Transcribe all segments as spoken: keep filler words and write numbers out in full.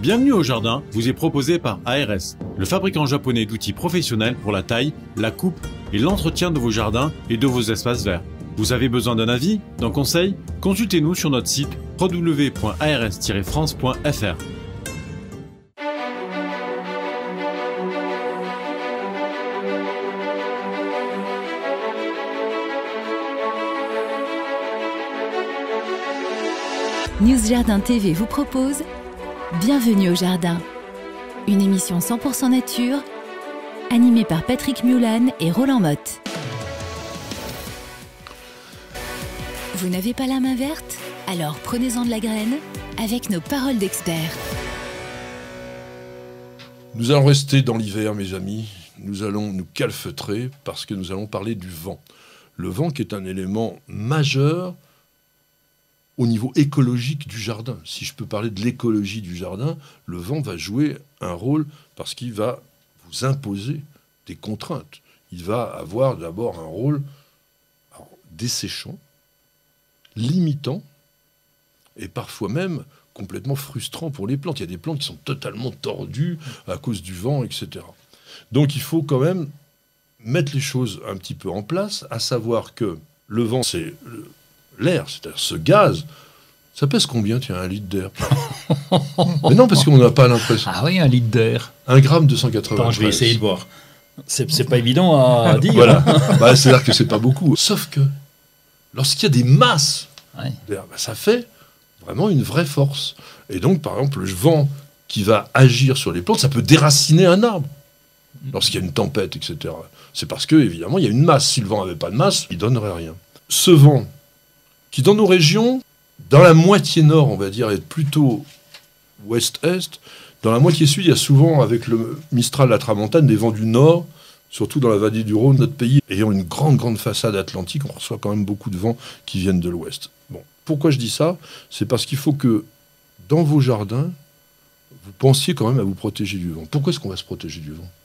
Bienvenue au jardin vous est proposé par A R S, le fabricant japonais d'outils professionnels pour la taille, la coupe et l'entretien de vos jardins et de vos espaces verts. Vous avez besoin d'un avis, d'un conseil? Consultez-nous sur notre site w w w point a r s tiret france point f r. News Jardin T V vous propose Bienvenue au Jardin, une émission cent pour cent nature, animée par Patrick Mulan et Roland Motte. Vous n'avez pas la main verte? Alors prenez-en de la graine avec nos paroles d'experts. Nous allons rester dans l'hiver, mes amis. Nous allons nous calfeutrer parce que nous allons parler du vent. Le vent qui est un élément majeur au niveau écologique du jardin. Si je peux parler de l'écologie du jardin, le vent va jouer un rôle parce qu'il va vous imposer des contraintes. Il va avoir d'abord un rôle alors, desséchant, limitant et parfois même complètement frustrant pour les plantes. Il y a des plantes qui sont totalement tordues à cause du vent, et cetera. Donc il faut quand même mettre les choses un petit peu en place, à savoir que le vent, c'est l'air, c'est-à-dire ce gaz. Ça pèse combien, tiens, un litre d'air? Mais non, parce qu'on n'a pas l'impression. Ah oui, un litre d'air. Un gramme deux cent quatre-vingts. Attends, je vais essayer de voir. C'est, c'est pas évident à dire. Voilà. Bah, c'est-à-dire que c'est pas beaucoup. Sauf que lorsqu'il y a des masses ouais. d'air, bah, ça fait vraiment une vraie force. Et donc, par exemple, le vent qui va agir sur les plantes, ça peut déraciner un arbre lorsqu'il y a une tempête, et cetera. C'est parce que, évidemment, il y a une masse. Si le vent n'avait pas de masse, il donnerait rien. Ce vent qui, dans nos régions, dans la moitié nord, on va dire, est plutôt ouest-est. Dans la moitié sud, il y a souvent, avec le Mistral, la Tramontane, des vents du nord, surtout dans la vallée du Rhône, notre pays. Ayant une grande, grande façade atlantique, on reçoit quand même beaucoup de vents qui viennent de l'ouest. Bon, pourquoi je dis ça? C'est parce qu'il faut que, dans vos jardins, vous pensiez quand même à vous protéger du vent. Pourquoi est-ce qu'on va se protéger du vent?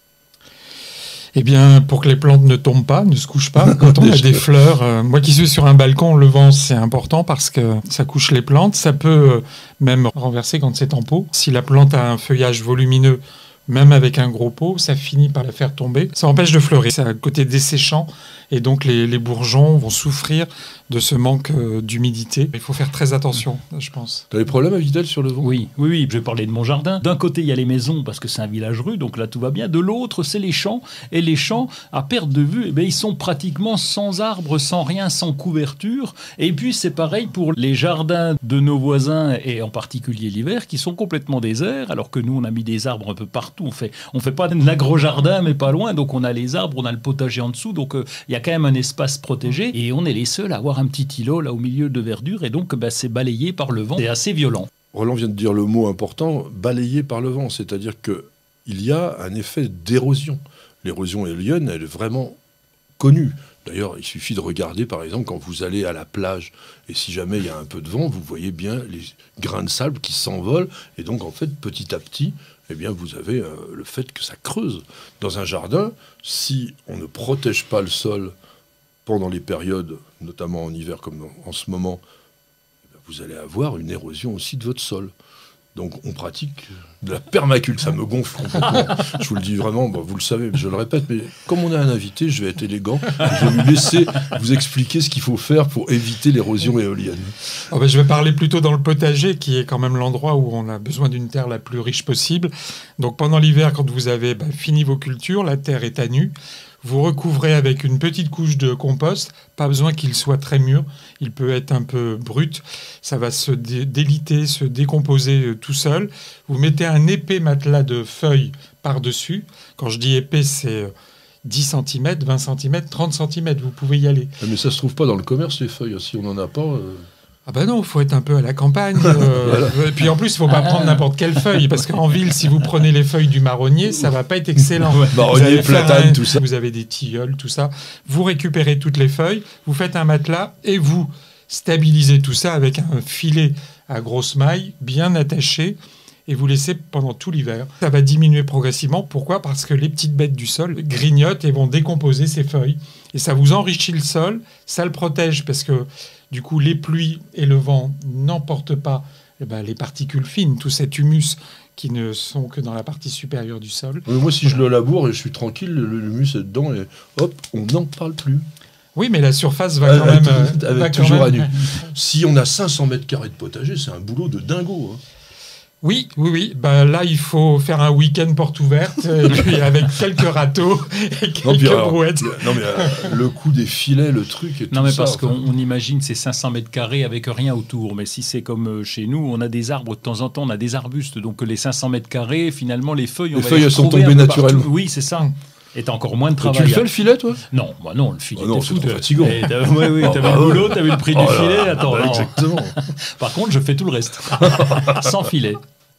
Eh bien, pour que les plantes ne tombent pas, ne se couchent pas. Quand on a des fleurs, euh, moi qui suis sur un balcon, le vent, c'est important parce que ça couche les plantes. Ça peut euh, même renverser quand c'est en pot. Si la plante a un feuillage volumineux, même avec un gros pot, ça finit par la faire tomber. Ça empêche de fleurir. Ça a un côté desséchant et donc les, les bourgeons vont souffrir de ce manque euh, d'humidité. Il faut faire très attention, je pense. Tu as des problèmes, Vitel, sur le vent? Oui, oui, oui. Je vais parler de mon jardin. D'un côté, il y a les maisons parce que c'est un village rue, donc là tout va bien. De l'autre, c'est les champs. Et les champs, à perte de vue, eh bien, ils sont pratiquement sans arbres, sans rien, sans couverture. Et puis c'est pareil pour les jardins de nos voisins et en particulier l'hiver, qui sont complètement déserts, alors que nous on a mis des arbres un peu partout. On fait, on fait pas un agro-jardin, mais pas loin. Donc on a les arbres, on a le potager en dessous. Donc il euh, y a quand même un espace protégé. Et on est les seuls à avoir un petit îlot là au milieu de verdure. Et donc bah, c'est balayé par le vent. C'est assez violent. Roland vient de dire le mot important, balayé par le vent. C'est-à-dire qu'il y a un effet d'érosion. L'érosion éolienne, elle est vraiment connue. D'ailleurs, il suffit de regarder, par exemple, quand vous allez à la plage, et si jamais il y a un peu de vent, vous voyez bien les grains de sable qui s'envolent. Et donc, en fait, petit à petit, eh bien, vous avez euh, le fait que ça creuse. Dans un jardin, si on ne protège pas le sol pendant les périodes, notamment en hiver comme en ce moment, eh bien, vous allez avoir une érosion aussi de votre sol. Donc on pratique de la permaculture. Ça me gonfle complètement. Je vous le dis vraiment, bon, vous le savez, je le répète, mais comme on a un invité, je vais être élégant. Je vais lui laisser vous expliquer ce qu'il faut faire pour éviter l'érosion éolienne. Oh ben, je vais parler plutôt dans le potager, qui est quand même l'endroit où on a besoin d'une terre la plus riche possible. Donc pendant l'hiver, quand vous avez bah, fini vos cultures, la terre est à nu. Vous recouvrez avec une petite couche de compost, pas besoin qu'il soit très mûr, il peut être un peu brut, ça va se dé- déliter, se décomposer euh, tout seul. Vous mettez un épais matelas de feuilles par-dessus, quand je dis épais c'est euh, dix centimètres, vingt centimètres, trente centimètres, vous pouvez y aller. Mais ça se trouve pas dans le commerce les feuilles, si on n'en a pas... Euh... Ah ben non, il faut être un peu à la campagne. Euh, voilà. Et puis en plus, il ne faut pas prendre n'importe quelle feuille, parce qu'en ville, si vous prenez les feuilles du marronnier, ça ne va pas être excellent. Ouais. Marronnier, platane, un, tout ça. Vous avez des tilleuls, tout ça. Vous récupérez toutes les feuilles, vous faites un matelas et vous stabilisez tout ça avec un filet à grosse maille bien attaché et vous laissez pendant tout l'hiver. Ça va diminuer progressivement. Pourquoi? Parce que les petites bêtes du sol grignotent et vont décomposer ces feuilles. Et ça vous enrichit le sol, ça le protège parce que du coup les pluies et le vent n'emportent pas eh ben, les particules fines, tout cet humus qui ne sont que dans la partie supérieure du sol. Mais moi, si je le laboure et je suis tranquille, le, le humus est dedans et hop, on n'en parle plus. Oui, mais la surface va quand même... Euh, va quand toujours même... à nu. Si on a cinq cents mètres carrés de potager, c'est un boulot de dingo. Hein. Oui, oui, oui. Bah, là, il faut faire un week-end porte ouverte, et puis avec quelques râteaux et quelques non, puis alors, brouettes. Non, mais euh, le coup des filets, le truc et tout ça. Non, mais parce enfin... qu'on on imagine ces cinq cents mètres carrés avec rien autour. Mais si c'est comme chez nous, on a des arbres, de temps en temps, on a des arbustes. Donc les cinq cents mètres carrés, finalement, les feuilles, on les va feuilles, les elles sont retrouver tombées un peu naturellement. partout. Oui, c'est ça. Et t'as encore moins de Et travail. tu le fais, le filet, toi? Non, bah non, le filet. Ah non, t'es c'est fou, trop t'as- fatigant. Et t'as- Oui, oui, Oh, t'as vu bah le ouais. boulot, t'as vu le prix Oh du là filet. là, Attends, bah, non. exactement. Par contre, je fais tout le reste. Sans filet.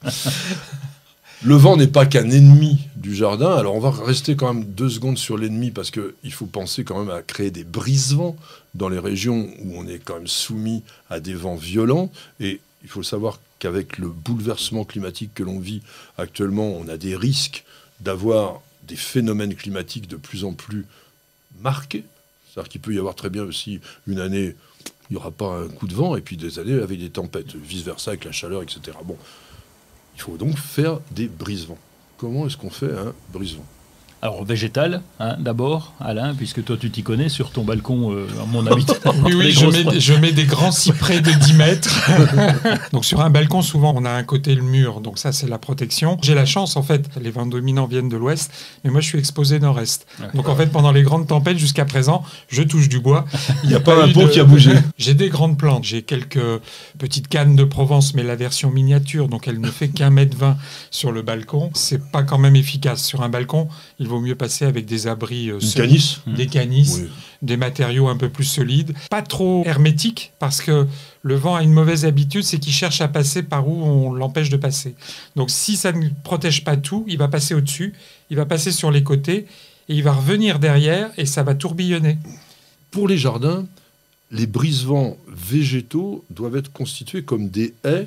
Le vent n'est pas qu'un ennemi du jardin. Alors, on va rester quand même deux secondes sur l'ennemi parce qu'il faut penser quand même à créer des brise-vents dans les régions où on est quand même soumis à des vents violents. Et il faut savoir qu'avec le bouleversement climatique que l'on vit actuellement, on a des risques d'avoir des phénomènes climatiques de plus en plus marqués. C'est-à-dire qu'il peut y avoir très bien aussi une année, il n'y aura pas un coup de vent, et puis des années avec des tempêtes, vice-versa avec la chaleur, et cetera. Bon, il faut donc faire des brise-vents. Comment est-ce qu'on fait un brise-vent? Alors, végétal, hein, d'abord, Alain, puisque toi, tu t'y connais sur ton balcon, euh, à mon avis. Oui, oui, je mets, je mets des grands cyprès de dix mètres. Donc sur un balcon, souvent, on a un côté le mur. Donc ça, c'est la protection. J'ai la chance, en fait, les vents dominants viennent de l'ouest, mais moi, je suis exposé nord-est. Donc en fait, pendant les grandes tempêtes, jusqu'à présent, je touche du bois. Il n'y a pas un eu pont de- qui a bougé. J'ai des grandes plantes. J'ai quelques petites cannes de Provence, mais la version miniature, donc elle ne fait qu'un mètre vingt sur le balcon. C'est pas quand même efficace. Sur un balcon, il vaut mieux passer avec des abris euh, Une solides, canisse. des canisses, Oui. des matériaux un peu plus solides, pas trop hermétiques, parce que le vent a une mauvaise habitude, c'est qu'il cherche à passer par où on l'empêche de passer. Donc si ça ne protège pas tout, il va passer au-dessus, il va passer sur les côtés, et il va revenir derrière, et ça va tourbillonner. Pour les jardins, les brise-vents végétaux doivent être constitués comme des haies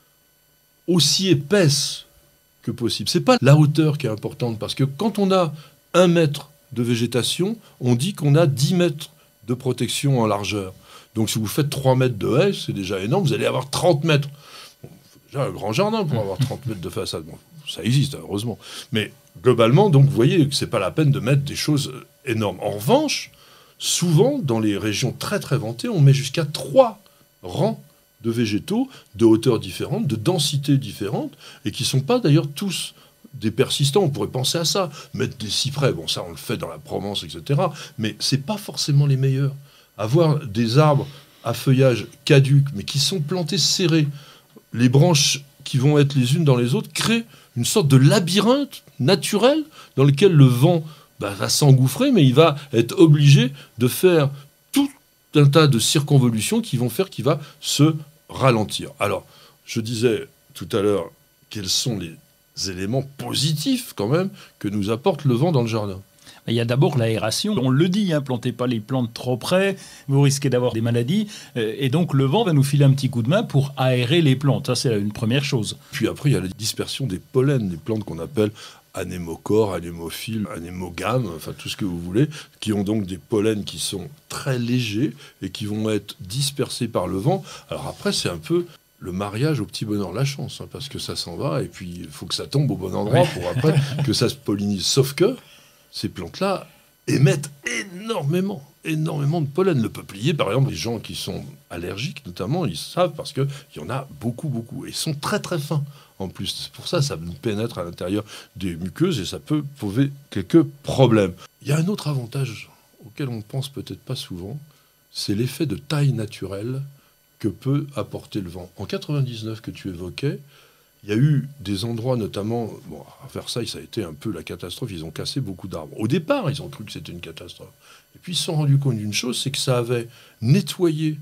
aussi épaisses que possible. C'est pas la hauteur qui est importante, parce que quand on a un mètre de végétation, on dit qu'on a dix mètres de protection en largeur. Donc si vous faites trois mètres de haie, c'est déjà énorme, vous allez avoir trente mètres. Bon, faut déjà un grand jardin pour avoir trente mètres de façade. Bon, ça existe, heureusement. Mais globalement, donc, vous voyez que c'est pas la peine de mettre des choses énormes. En revanche, souvent, dans les régions très très ventées, on met jusqu'à trois rangs de végétaux de hauteurs différentes, de densités différentes, et qui ne sont pas d'ailleurs tous des persistants. On pourrait penser à ça. Mettre des cyprès, bon ça on le fait dans la Provence, et cetera. Mais ce n'est pas forcément les meilleurs. Avoir des arbres à feuillage caduc, mais qui sont plantés serrés, les branches qui vont être les unes dans les autres, créent une sorte de labyrinthe naturel dans lequel le vent bah, va s'engouffrer, mais il va être obligé de faire tout un tas de circonvolutions qui vont faire qu'il va se ralentir. Alors, je disais tout à l'heure, quels sont les éléments positifs quand même que nous apporte le vent dans le jardin? Il y a d'abord l'aération. On le dit, hein, plantez pas les plantes trop près, vous risquez d'avoir des maladies. Euh, et donc le vent va nous filer un petit coup de main pour aérer les plantes. Ça, c'est une première chose. Puis après, il y a la dispersion des pollens, les plantes qu'on appelle anémochores, anémophiles, anémogames, enfin tout ce que vous voulez, qui ont donc des pollens qui sont très légers et qui vont être dispersés par le vent. Alors après, c'est un peu le mariage au petit bonheur la chance, hein, parce que ça s'en va et puis il faut que ça tombe au bon endroit Ouais. pour après que ça se pollinise. Sauf que ces plantes-là émettent énormément, énormément de pollen. Le peuplier, par exemple, les gens qui sont allergiques, notamment, ils savent parce qu'il y en a beaucoup, beaucoup. Et ils sont très, très fins, en plus. C'est pour ça que ça nous pénètre à l'intérieur des muqueuses et ça peut poser quelques problèmes. Il y a un autre avantage auquel on ne pense peut-être pas souvent, c'est l'effet de taille naturelle que peut apporter le vent. En quatre-vingt-dix-neuf, que tu évoquais, il y a eu des endroits, notamment, bon, à Versailles, ça a été un peu la catastrophe, ils ont cassé beaucoup d'arbres. Au départ, ils ont cru que c'était une catastrophe. Et puis ils se sont rendus compte d'une chose, c'est que ça avait nettoyé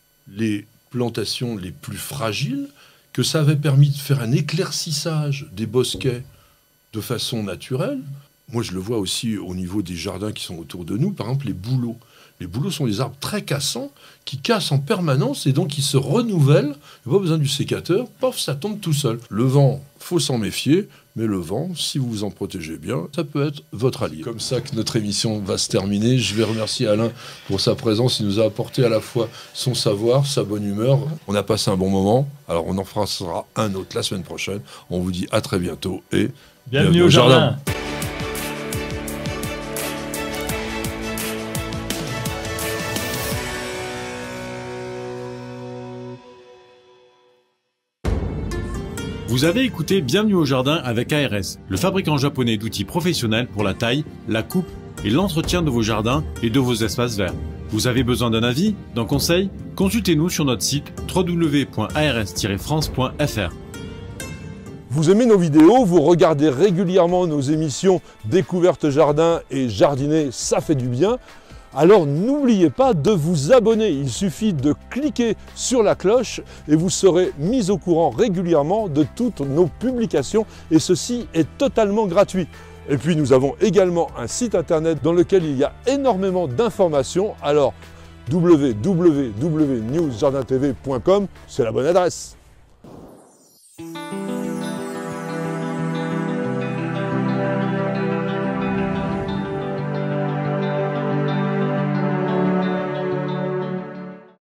les plantations les plus fragiles, que ça avait permis de faire un éclaircissage des bosquets de façon naturelle. Moi, je le vois aussi au niveau des jardins qui sont autour de nous, par exemple les bouleaux. Les bouleaux sont des arbres très cassants qui cassent en permanence et donc ils se renouvellent. Il n'y a pas besoin du sécateur, pof, ça tombe tout seul. Le vent, faut s'en méfier, mais le vent, si vous vous en protégez bien, ça peut être votre allié. Comme ça que notre émission va se terminer. Je vais remercier Alain pour sa présence. Il nous a apporté à la fois son savoir, sa bonne humeur. On a passé un bon moment. Alors on en fera un autre la semaine prochaine. On vous dit à très bientôt et bienvenue, bienvenue au jardin. jardin. Vous avez écouté Bienvenue au jardin avec A R S, le fabricant japonais d'outils professionnels pour la taille, la coupe et l'entretien de vos jardins et de vos espaces verts. Vous avez besoin d'un avis, d'un conseil? Consultez-nous sur notre site w w w point a r s tiret france point f r. Vous aimez nos vidéos, vous regardez régulièrement nos émissions Découverte Jardin et Jardiner, ça fait du bien. Alors n'oubliez pas de vous abonner, il suffit de cliquer sur la cloche et vous serez mis au courant régulièrement de toutes nos publications et ceci est totalement gratuit. Et puis nous avons également un site internet dans lequel il y a énormément d'informations, alors w w w point news jardin t v point com, c'est la bonne adresse.